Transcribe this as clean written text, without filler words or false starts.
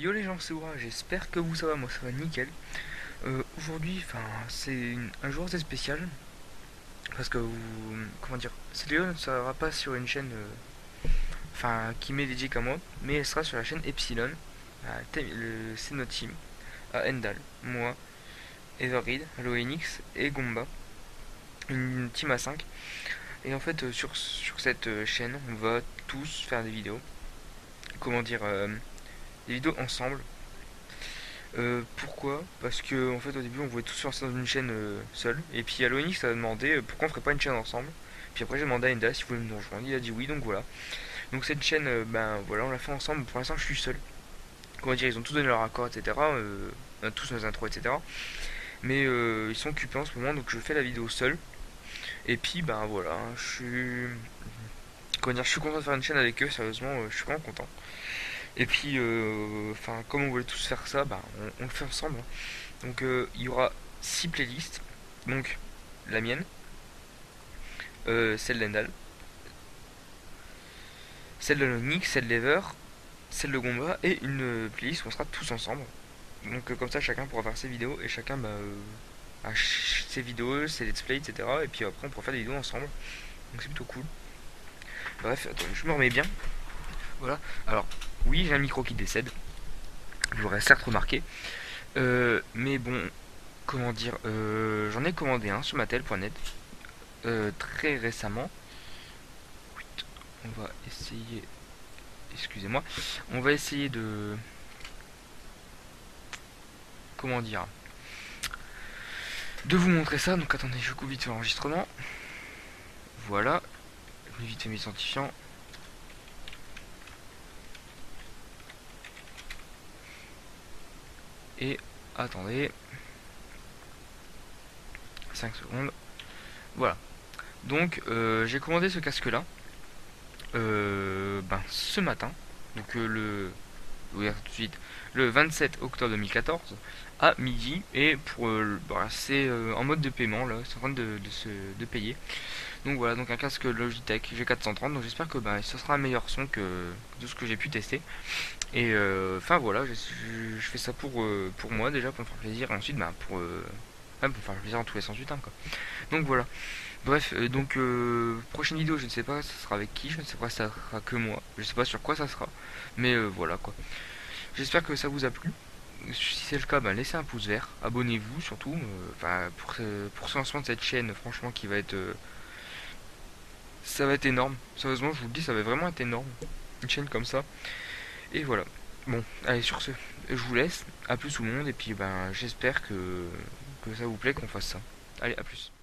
Yo les gens, c'est Oura, j'espère que vous ça va, moi ça va nickel. Aujourd'hui, c'est un jour assez spécial parce que comment dire, cette vidéo ne sera pas sur une chaîne qui m'est dédiée qu'à moi, mais elle sera sur la chaîne Epsilon. C'est notre team, à Endal, moi, Everread, Haloenix et Gomba, une team à 5. Et en fait, sur cette chaîne, on va tous faire des vidéos, comment dire, des vidéos ensemble. Pourquoi? Parce que en fait au début on voulait tous se lancer dans une chaîne seule. Et puis Aloenix a demandé pourquoi on ferait pas une chaîne ensemble. Puis après j'ai demandé à Enda s'il voulait nous rejoindre. Il a dit oui, donc voilà. Donc cette chaîne, ben voilà, on l'a fait ensemble. Pour l'instant je suis seul. Comment dire, ils ont tous donné leur accord, etc. On a tous nos intros, etc. Mais ils sont occupés en ce moment, donc je fais la vidéo seul. Et puis ben voilà, je suis content de faire une chaîne avec eux. Sérieusement, je suis vraiment content. Et puis, comme on voulait tous faire ça, ben, on le fait ensemble, hein. Donc il y aura 6 playlists. Donc la mienne, celle d'Endal, celle de Lonix, celle d'Ever, celle de Gomba et une playlist où on sera tous ensemble. Donc comme ça chacun pourra faire ses vidéos et chacun a ses vidéos, ses let's play, etc. Et puis après on pourra faire des vidéos ensemble. Donc c'est plutôt cool. Bref, attends, je me remets bien. Voilà. Alors oui j'ai un micro qui décède. Vous l'aurez certes remarqué. Mais bon, comment dire, j'en ai commandé un sur matel.net très récemment. On va essayer, excusez-moi, on va essayer comment dire, de vous montrer ça. Donc attendez, je coupe vite l'enregistrement. Voilà, je mets vite fait mes identifiants. Et attendez, 5 secondes. Voilà. Donc j'ai commandé ce casque là ce matin. Donc oui, tout de suite, le 27 octobre 2014 à midi. Et c'est en mode de paiement là, c'est en train de payer. Donc voilà, donc un casque Logitech G430. Donc j'espère que ce sera un meilleur son que tout ce que j'ai pu tester. Et voilà, je fais ça pour moi déjà, pour me faire plaisir. Et ensuite, pour me faire plaisir en tous les sens du terme quoi. Donc voilà. Bref, prochaine vidéo, je ne sais pas, ça sera avec qui, je ne sais pas si ça sera que moi, je ne sais pas sur quoi ça sera, mais voilà quoi. J'espère que ça vous a plu. Si c'est le cas, laissez un pouce vert, abonnez-vous surtout, pour ce lancement de cette chaîne, franchement, ça va être énorme. Sérieusement, je vous le dis, ça va vraiment être énorme, une chaîne comme ça. Et voilà. Bon, allez sur ce, je vous laisse. À plus tout le monde et puis j'espère que ça vous plaît qu'on fasse ça. Allez, à plus.